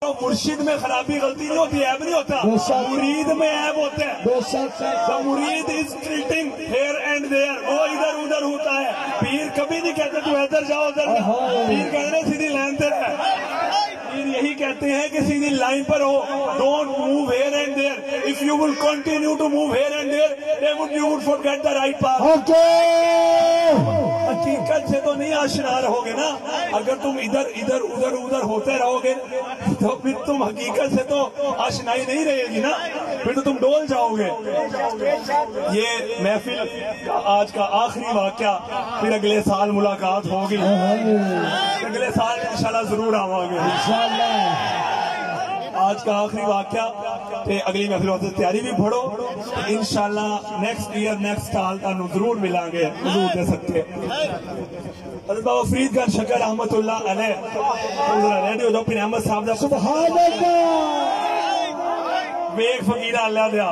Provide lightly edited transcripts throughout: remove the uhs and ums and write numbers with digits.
सुनो, मुर्शिद में खराबी गलती नहीं होती, ऐब नहीं होता, मुरीद में ऐब होता है। The मुरीद is tilting here and there, वो इधर उधर होता है। पीर कभी नहीं कहते तू इधर जाओ उधर, पीर कहते हैं सीधी लाइन पे रह। पीर यही कहते हैं कि सीधी लाइन पर हो, don't move here and there. If you will continue to move here and there, you would forget the right path. हकीकत से तो नहीं आशना रहोगे ना, अगर तुम इधर इधर उधर उधर होते रहोगे तो फिर तुम हकीकत से तो आशनाई नहीं रहेगी ना, फिर तो तुम डोल जाओगे। ये महफिल का आज का आखिरी वाक़या, फिर अगले साल मुलाकात होगी, अगले साल इंशाल्लाह जरूर आवांगे इंशाल्लाह। आज का आखिरी वाक़या ते अगली महफिल वास्ते तैयारी भी पढ़ो, इंशाल्लाह नेक्स्ट ईयर नेक्स्ट साल तानू जरूर मिलांगे, जरूर दे सकते। हज़रत बाबा फरीद खान शकर रहमतुल्लाह अलैह रेडी हो जाओ। फिर अहमद साहब दा सुभान अल्लाह वेख फकीरा अल्लाह दिया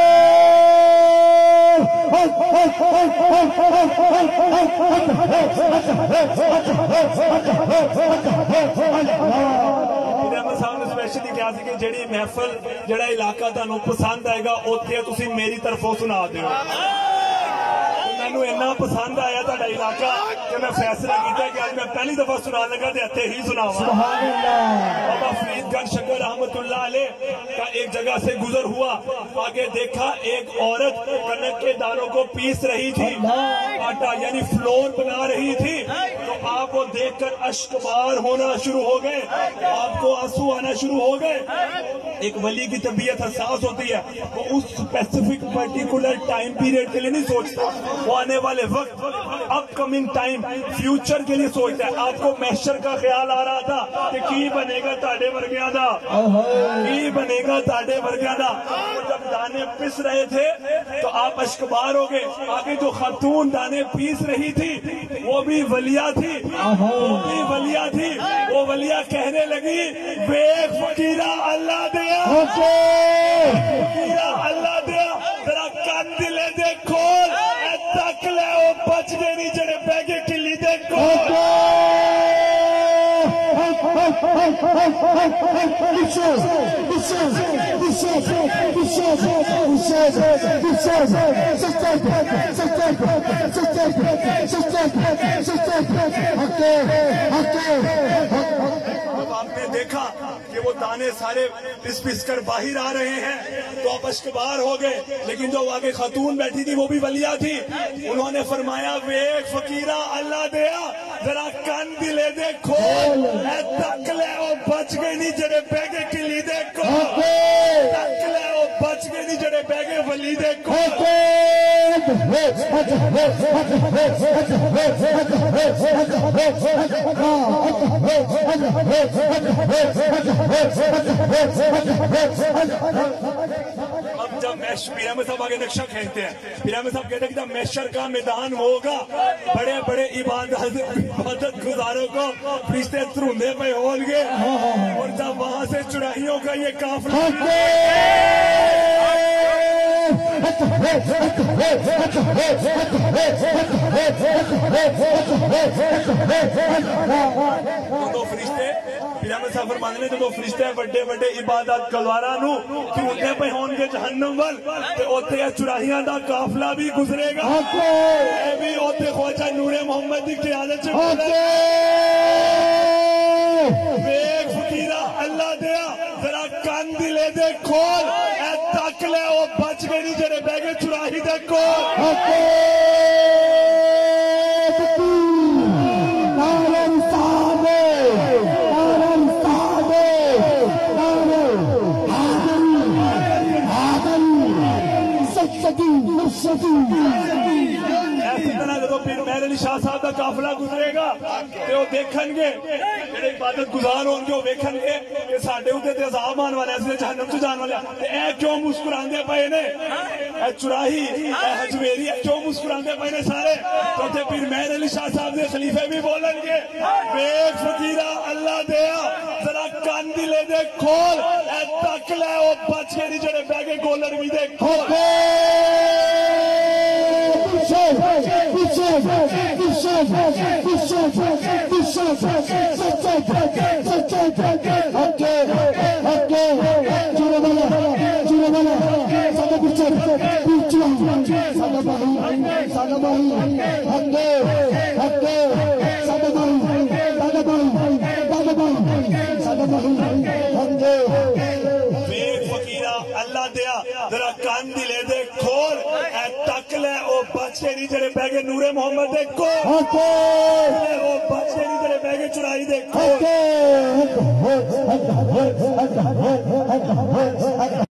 स्पेशली क्या सी कि जेड़ी महफल जेड़ा इलाका तुहानू पसंद आएगा उत्थे तुसी मेरी तरफों सुना दिओ। मैनू इन्ना पसंद आया तुहाडा इलाका कि मैं फैसला किया कि आज मैं पहली दफा सुना लगा तो इत्थे ही सुनावा। सुभान अल्लाह। बाबा फरीद खान शकर रहमतुल्लाह अलैह का एक जगह से गुजर हुआ, आगे देखा एक औरत कनक के दानों को पीस रही थी, आटा यानी फ्लोर बना रही थी। तो आप वो देखकर अश्कबार होना शुरू हो गए, आपको आंसू आना शुरू हो गए। एक वली की तबीयत हसास होती है, वो उस स्पेसिफिक पर्टिकुलर टाइम पीरियड के लिए नहीं सोचता, वो आने वाले वक्त अपकमिंग टाइम फ्यूचर के लिए सोचता है। आपको महशर का ख्याल आ रहा था कि की बनेगा ताड़े वर्गियां दा, की बनेगा ताड़े वर्गियां दा। जब दाने पिस रहे थे तो आप अश्कबार हो गए। आगे जो खातून दाने पीस रही थी वो भी वलिया थी, वो भी वलिया थी। वो वलिया कहने लगी बेख फकीरा अल्लाह दिया, फकीरा अल्लाह दिया, जरा कान दिले दे खोल, तक ले वो बच गए नहीं जड़े बैगे किली दे खोल। जब आपने देखा कि वो दाने सारे पिस पिस कर बाहर आ रहे हैं तो आप अश्कबार हो गए। लेकिन जो आगे खातून बैठी थी वो भी वलिया थी, उन्होंने फरमाया वेख फकीरा अल्लाह दिया, जरा कान दिले दे खोल, तक ले वो बच गए नहीं जड़े बैगे किली देखो, तक ले वो बच गए नहीं जड़े बैगे वली देखो। अब जब पिरामिड साहब आगे नक्शा खींचते हैं, पिरामिड साहब कहते हैं कि जब मैशर का मैदान होगा, बड़े बड़े इबादत गुजारों को फरिश्ते ढूंढे पे होंगे, और जब वहां से चुराहियों का ये काफिला दो फरिश्ते पिरामिड साहब फरमाते हैं जो फरिश्ते बड़े बड़े इबादत गुजारां नूं ढूंढे पे होंगे जहन्नम वल, ते उत्थे चुराहियां दा काफिला भी गुजरेगा, ये भी उत्थे ख्वाजा नूरे मोहम्मद की क़यादत च वेख फकीरा अल्लाह दिया, जरा कान दिले दे खोल, ए तक ले वो बच गए नहीं जेड़े बह गए चुराही दे कोल। ऐसी तरह जो पीर मेहर अली शाह साहब का काफिला गुजरेगा ते वो देखणगे जेड़े इबादत गुजार होंगे, वो वेखणगे कि साडे उत्ते ते अज़ाब आने वाला, असले जहन्नम च जाने वाला, ते ए क्यों मुस्कुरांदे पए ने, ए चुराही ए हजवेरी क्यों मुस्कुरांदे पए ने सारे। तो उत्थे पीर मेहर अली शाह साहब दे खलीफे भी बोलणगे वेख फकीरा अल्लाह दिया, जरा कान दिले दे खोल, ए तक ले वो बच के नहीं जेड़े बह गए गोलर भी दे खोल। Okay. अल्लाह दिया जरा कान दिले दे खोल तक ले ओ बच्चे नहीं जरे बह गए नूरे मोहम्मद देखो वो बच्चे नहीं जरे बह गए चुराई देखो